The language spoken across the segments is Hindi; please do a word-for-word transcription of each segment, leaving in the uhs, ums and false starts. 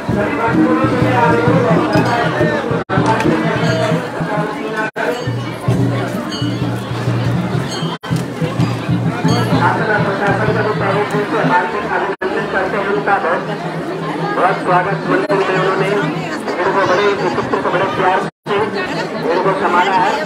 बहुत स्वागत मंदिर में उन्होंने इनको बड़े पुत्र को बड़े प्यार से इनको संभाला है।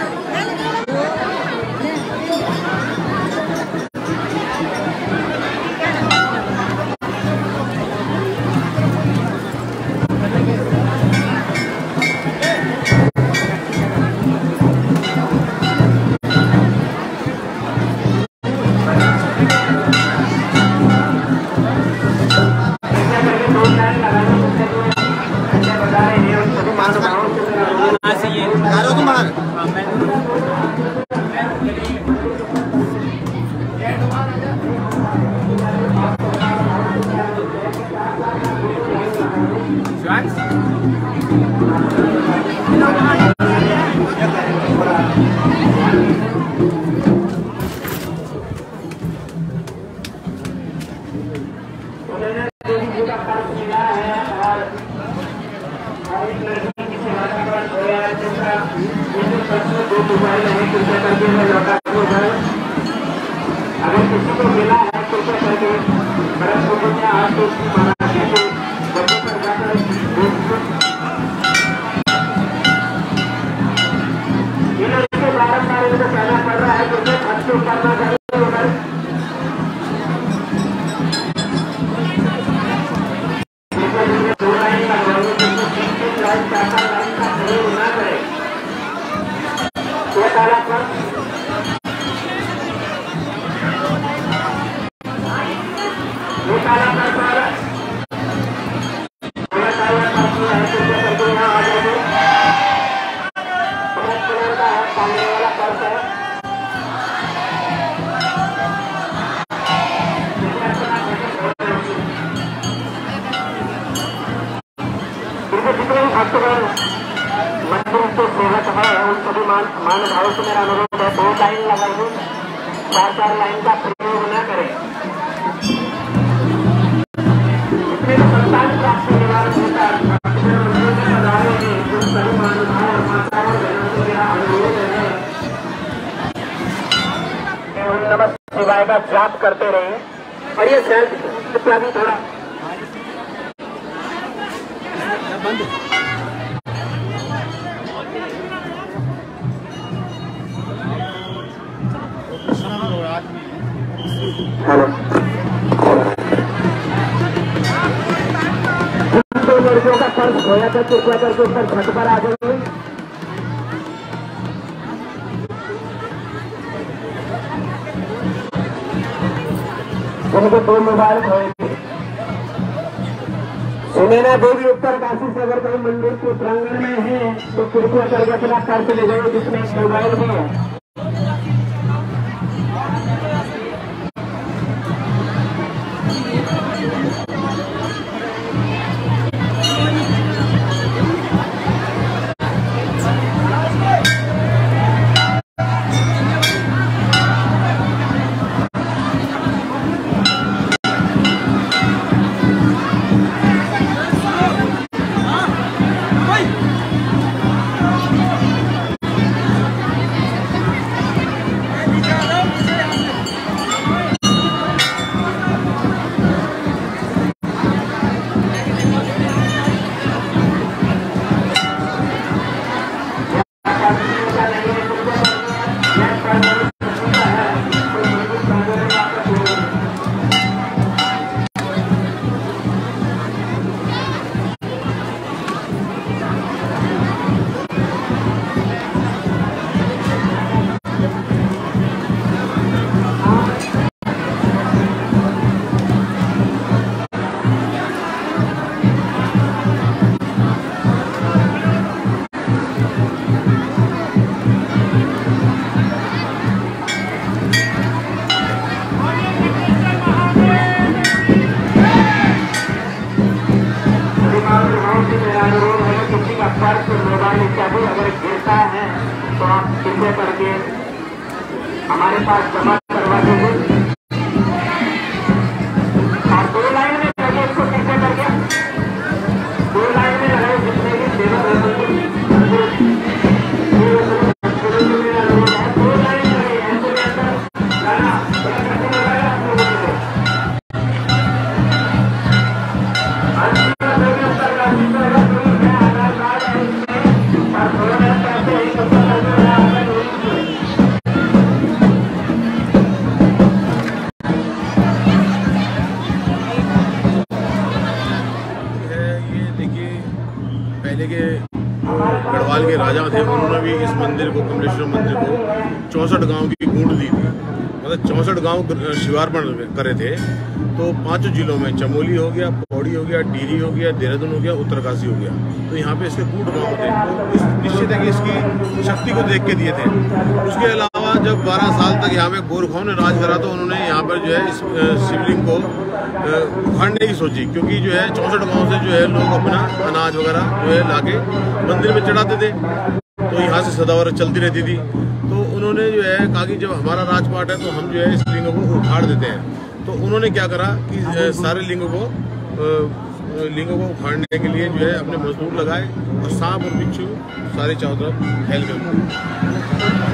अगर किसी को मिला है कृपया करके भरत को आज तो महाराज को बच्चों पर जाकर इनको बारम्बार इनको कहना पड़ रहा है कि अच्छे करना चाहिए। दो लाइन का तीन लाइन चार चार लाइन का प्रयोग न करें। ये ताला पर ये ताला पर ताला ये ताला पर है तो करके यहाँ आ जाओगे। ब्लैक कलर का है, सामने वाला पर्स है। जितने भी भक्तगण मंदिर से सेवक है उन सभी मान भाव से मेरा अनुरोध है, दो लाइन लगाइए, चार चार लाइन का प्रयोग न करें। जितने भी संतान प्राप्त निवारण होता है उन सभी मान भाव और माताओं और बहनों से मेरा अनुरोध है कि उन नमः शिवाय का जाप करते रहे। और ये सेल्फ भी थोड़ा हेलो दो लड़कियों का पर्स खोया था, कृपया करके ऊपर छत पर आ जाइए। उनको दो मोबाइल खोए थे। सुनैना देवी उत्तर काशी से अगर कोई मंदिर के प्रांगण में है तो कृपया करके अपना पर्स ले जाइए जिसमें मोबाइल भी है। करके हमारे पास जमा करवा दीजिए और दो लाइन में लगे इसको कैसे करके पहले के गढ़वाल के राजा थे, उन्होंने भी इस मंदिर को, कमलेश्वर मंदिर को चौंसठ गांव की गूंज दी थी। मतलब चौंसठ गांव शिवार्पण करे थे। तो पांचों जिलों में चमोली हो गया, पौड़ी हो गया, टिहरी हो गया, देहरादून हो गया, उत्तरकाशी हो गया, तो यहाँ पे इसके कूट गांव थे। तो इस निश्चित है कि इसकी शक्ति को देख के दिए थे। उसके अलावा जब बारह साल तक यहाँ पे गोरखाओं ने राज करा तो उन्होंने यहाँ पर जो है इस शिवलिंग को उखाड़ने की सोची, क्योंकि जो है चौंसठ गाँव से जो है लोग अपना अनाज वगैरह जो है लाके मंदिर में चढ़ाते थे, तो यहाँ से सदावर चलती रहती थी। तो उन्होंने जो है कहा कि जब हमारा राजपाट है तो हम जो है इस लिंग को उखाड़ देते हैं। तो उन्होंने क्या करा कि सारे लिंगों को लिंगों को उखाड़ने के लिए जो है अपने मजदूर लगाए और सांप और बिच्छू सारे चारों तरफ फैल गए।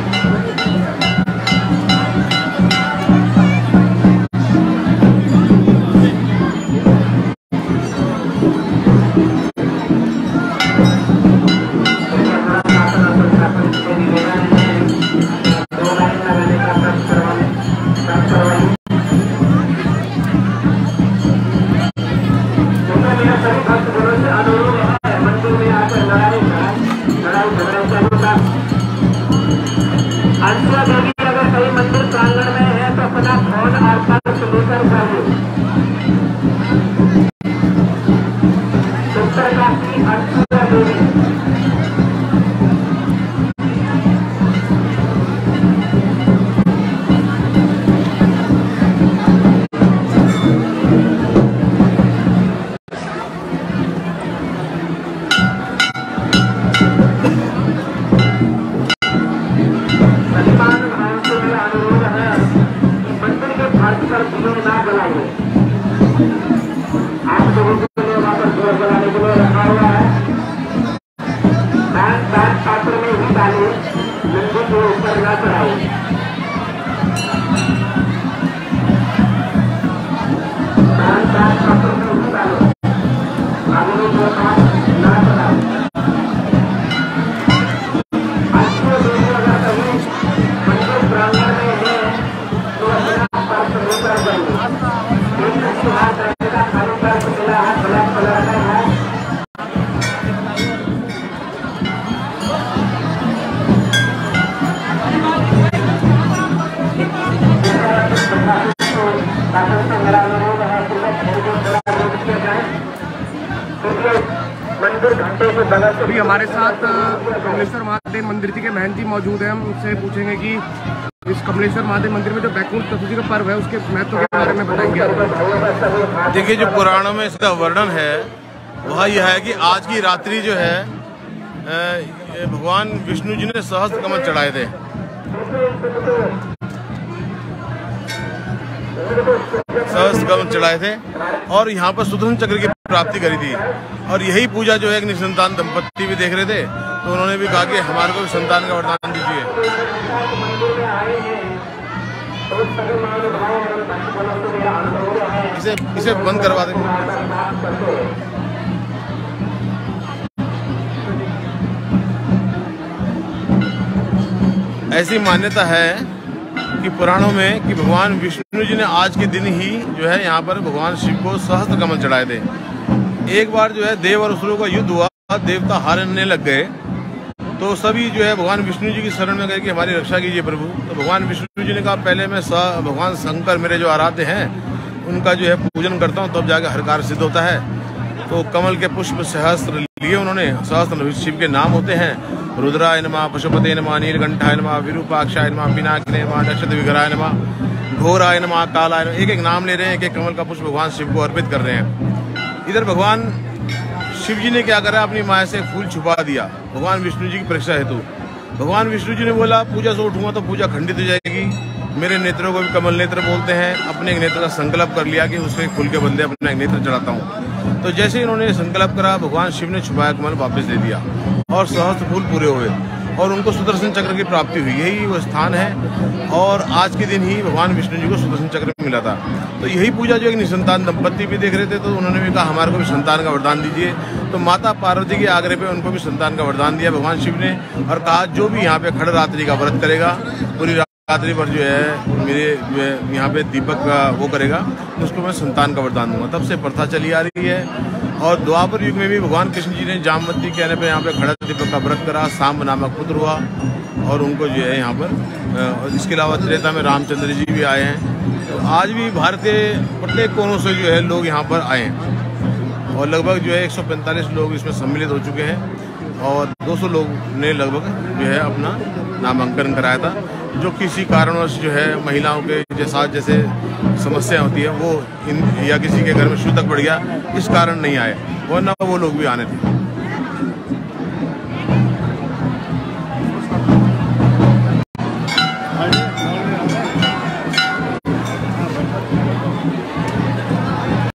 अभी हमारे साथ कमलेश्वर महादेव मंदिर जी के महंत जी मौजूद हैं। हम उनसे पूछेंगे कि इस कमलेश्वर महादेव मंदिर में जो बैकुंठ चतुर्थी का पर्व है उसके महत्व के बारे में बताएंगे। देखिए, जो पुराणों में इसका वर्णन है वह यह है कि आज की रात्रि जो है भगवान विष्णु जी ने सहस्त्र कमल चढ़ाए थे। सहस्त्र कमल चढ़ाए थे और यहाँ पर सुदर्शन चक्र की प्राप्ति करी थी। और यही पूजा जो है एक निसंतान दंपत्ति भी देख रहे थे, तो उन्होंने भी कहा कि हमारे को भी संतान का वरदान दीजिए। इसे इसे बंद करवा देंगे। ऐसी मान्यता है कि पुराणों में कि भगवान विष्णु जी ने आज के दिन ही जो है यहाँ पर भगवान शिव को सहस्त्र कमल चढ़ाए थे। एक बार जो है देव और असुरों का युद्ध हुआ, देवता हारने लग गए, तो सभी जो है भगवान विष्णु जी की शरण में गए कि हमारी रक्षा कीजिए प्रभु। तो भगवान विष्णु जी ने कहा पहले मैं भगवान शंकर मेरे जो आराध्य हैं उनका जो है पूजन करता हूँ, तब जाकर हर कार्य सिद्ध होता है। तो कमल के पुष्प सहस्त्र लिए उन्होंने। सहस्त्र शिव के नाम होते हैं, रुद्राय नमः, पशुपते नमः, नीलकंठाय नमः, विरूपाक्षाय नमः, पिनाकिने नमः, नक्षत्र विग्रहाय नमः, घोराय नमः, कालाय नमः। एक एक नाम ले रहे हैं, एक एक कमल का पुष्प भगवान शिव को अर्पित कर रहे हैं। इधर भगवान शिव जी ने क्या करा, अपनी माया से फूल छुपा दिया भगवान विष्णु जी की परीक्षा हेतु। भगवान विष्णु जी ने बोला पूजा से उठूंगा तो पूजा खंडित हो जाएगी, मेरे नेत्रों को भी कमल नेत्र बोलते हैं। अपने एक नेत्र का संकल्प कर लिया कि उसके फूल के बदले अपना एक नेत्र चढ़ाता हूँ। तो जैसे इन्होंने संकल्प करा, भगवान शिव ने छुपाया कमल वापस दे दिया और सहस्त्र फूल पूरे हुए और उनको सुदर्शन चक्र की प्राप्ति हुई। यही वो स्थान है और आज के दिन ही भगवान विष्णु जी को सुदर्शन चक्र मिला था। तो यही पूजा जो एक निसंतान दंपत्ति भी देख रहे थे, तो उन्होंने भी कहा हमारे को भी संतान का वरदान दीजिए। तो माता पार्वती के आग्रह पे उनको भी संतान का वरदान दिया भगवान शिव ने और कहा जो भी यहाँ पे खड़ रात्रि का व्रत करेगा पूरी शिवरात्रि पर जो है मेरे जो है यहाँ पे दीपक का वो करेगा, उसको मैं संतान का वरदान दूंगा। तब से प्रथा चली आ रही है। और द्वापर युग में भी भगवान कृष्ण जी ने जामवती कहने पे यहाँ पे खड़ा दीपक का व्रत करा, सांब नामक पुत्र हुआ और उनको जो है यहाँ पर। और इसके अलावा त्रेता में रामचंद्र जी भी आए हैं। तो आज भी भारत के प्रत्येक कोनों से जो है लोग यहाँ पर आए हैं और लगभग जो है एक सौ पैंतालीस लोग इसमें सम्मिलित हो चुके हैं और दो सौ लोग ने लगभग जो है अपना नामांकन कराया था, जो किसी कारणवश जो है महिलाओं के साथ जैसे समस्या होती है वो इन या किसी के घर में सूतक पड़ गया, इस कारण नहीं आए, वरना वो लोग भी आने थे।